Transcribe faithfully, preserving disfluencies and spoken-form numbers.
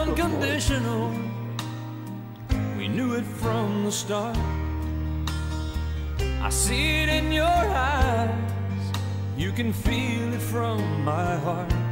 unconditional. We knew it from the start. I see it in your eyes. You can feel it from my heart.